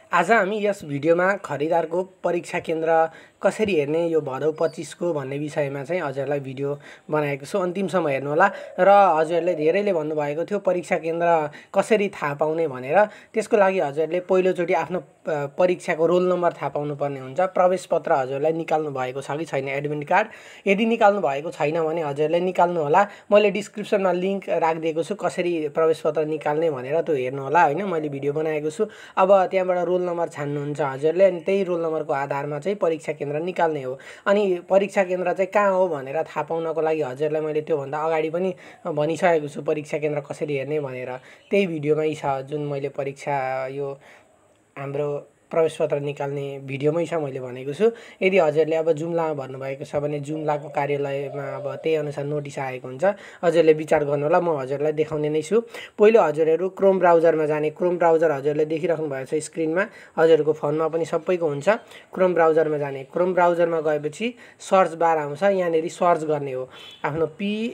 आज हामी यस भिडियोमा खरिदारको परीक्षा केन्द्र कसरी हेर्ने यो भदौ 25 को भन्ने विषयमा चाहिँ हजुरलाई भिडियो बनाएको छु। अन्तिमसम्म हेर्नु होला। र हजुरले धेरैले भन्नुभएको थियो परीक्षा केन्द्र कसरी थाहा पाउने भनेर। त्यसको लागि हजुरले पहिलोचोटि आफ्नो परीक्षाको रोल नम्बर थाहा पाउनु पर्ने हुन्छ। प्रवेश पत्र हजुरलाई निकाल्नु भएको छ कि छैन, एडमिट कार्ड यदि निकाल्नु भएको छैन भने हजुरले निकाल्नु होला। मैले डिस्क्रिप्सनमा लिंक राखिदिएको छु कसरी प्रवेश पत्र निकाल्ने भनेर, त्यो हेर्नु होला हैन। मैले भिडियो बनाएको छु। अब त्यहाँबाट रोल नम्बर छान्नुहुन्छ हजुरले, अनि त्यही रोल नम्बरको आधारमा चाहिँ परीक्षा केन्द्र निकाल्ने हो। अनि परीक्षा केन्द्र चाहिँ कहाँ हो भनेर थाहा पाउनको लागि हजुरलाई मैले त्योभन्दा अगाडि पनि भनिसकेको छु परीक्षा केन्द्र कसरी हेर्ने भनेर। त्यही भिडियोमै छ जुन मैले परीक्षा यो हाम्रो प्रवेश पत्र निकाल्ने भिडियोमै छ मैले भनेको छु। यदि हजुरले अब जुम्लामा भन्नुभएको छ भने जुम्लाको कार्यालयमा अब त्यही अनुसार नोटिस आएको हुन्छ। हजुरले विचार गर्नु होला। म हजुरलाई देखाउने नै छु। पहिलो हजुरहरू क्रोम ब्राउजरमा जाने। क्रोम ब्राउजर हजुरले देखिराख्नु भएको छ स्क्रिनमा, हजुरको फोनमा पनि सबैको हुन्छ। क्रोम ब्राउजरमा जाने। क्रोम ब्राउजरमा गएपछि सर्च बार आउँछ, यहाँनेरि सर्च गर्ने हो। आफ्नो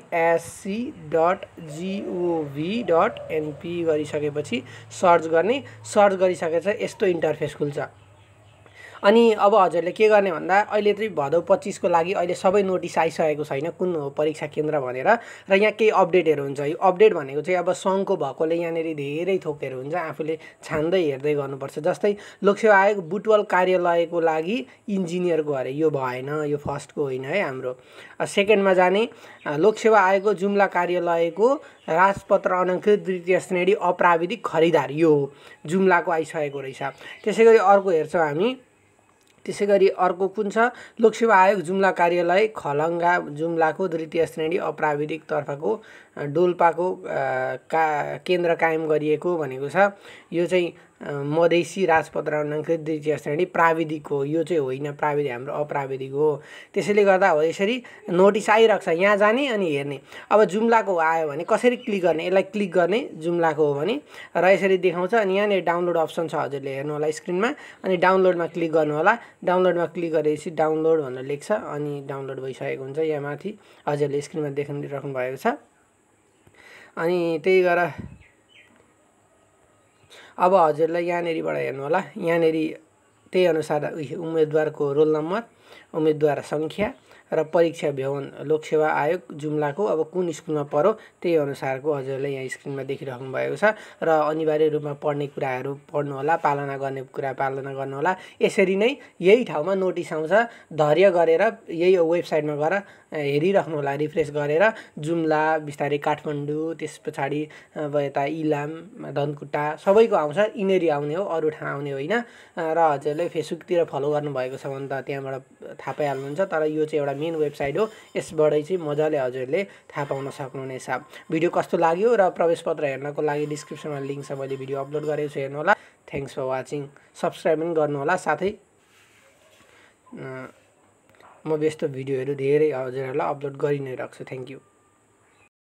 psc.gov.np गरिसकेपछि सर्च गर्ने। सर्च गरिसकेपछि यस्तो इन्टरफेस खुल्छ। अनि अब हजुरले के गर्ने भन्दा अहिले चाहिँ भदौ 25 को लागि अहिले सबै नोटिस आइसकेको छैन कुन हो परीक्षा केन्द्र भनेर। र यहाँ केही अपडेटहरू हुन्छ। यो अपडेट भनेको चाहिँ अब सङ्घको भएकोले यहाँनेरि धेरै थोकहरू हुन्छ, आफूले छान्दै हेर्दै गर्नुपर्छ। जस्तै लोकसेवा आयोग बुटवल कार्यालयको लागि इन्जिनियरको अरे, यो भएन, यो फर्स्टको होइन है हाम्रो। सेकेन्डमा जाने लोकसेवा आयोगको जुम्ला कार्यालयको राजपत्र अनाङ्कृत द्वितीय श्रेणी अप्राविधिक खरिदार, यो जुम्लाको आइसकेको रहेछ। त्यसैगरी अर्को हेर्छौँ हामी। त्यसैगरी अर्को कुन छ, लोकसेवा आयोग जुम्ला कार्यालय खलङ्गा जुम्लाको द्वितीय श्रेणी अप्राविधिक तर्फको डोल्पाको केन्द्र कायम गरिएको भनेको छ। यो चाहिँ मधेसी राजपत्र अनाङ्कृत द्वितीय श्रेणी प्राविधिक हो, यो चाहिँ होइन प्राविधिक, हाम्रो अप्राविधिक हो। त्यसैले गर्दा हो यसरी नोटिस आइरहेको छ, यहाँ जाने अनि हेर्ने। अब जुम्लाको आयो भने कसरी क्लिक गर्ने, यसलाई क्लिक गर्ने जुम्लाको हो भने, र यसरी देखाउँछ। अनि यहाँनिर डाउनलोड अप्सन छ, हजुरले हेर्नु होला स्क्रिनमा। अनि डाउनलोडमा क्लिक गर्नु होला। डाउनलोडमा क्लिक गरेपछि डाउनलोड भनेर लेख्छ, अनि डाउनलोड भइसकेको हुन्छ। यहाँ माथि हजुरले स्क्रिनमा देखिराख्नु भएको छ। अनि त्यही गरेर अब हजुरलाई यहाँनेरिबाट हेर्नु होला। यहाँनेरि त्यही अनुसार उम्मेदवारको रोल नम्बर, उम्मेदवार सङ्ख्या र परीक्षा भवन लोकसेवा आयोग जुम्लाको अब कुन स्कुलमा पर्यो त्यही अनुसारको हजुरले यहाँ स्क्रिनमा देखिराख्नु भएको छ। र अनिवार्य रूपमा पढ्ने कुराहरू पढ्नु होला, पालना गर्ने कुरा पालना गर्नु होला। यसरी नै यही ठाउँमा नोटिस आउँछ, धैर्य गरेर यही वेबसाइटमा गएर हेरिराख्नु होला, रिफ्रेस गरेर। जुम्ला बिस्तारै काठमाडौँ, त्यस पछाडि अब यता इलाम धनकुटा सबैको आउँछ, यिनीहरू आउने हो, अरू ठाउँ आउने होइन। र हजुरले फेसबुकतिर फलो गर्नुभएको छ भने त त्यहाँबाट थाहा पाइहाल्नुहुन्छ। तर यो चाहिँ एउटा मेन वेबसाइट हो, यसबाटै चाहिँ मजाले हजुरले थाहा पाउन सक्नुहुनेछ। भिडियो कस्तो लाग्यो र प्रवेश पत्र हेर्नको लागि डिस्क्रिप्सनमा लिङ्क छ, मैले भिडियो अपलोड गरेको छु, हेर्नु होला। Thanks for watching. सब्सक्राइब पनि गर्नु होला। साथै म व्यस्त भिडियोहरू धेरै हजुरहरूलाई अपलोड गरि नै राख्छु। Thank you.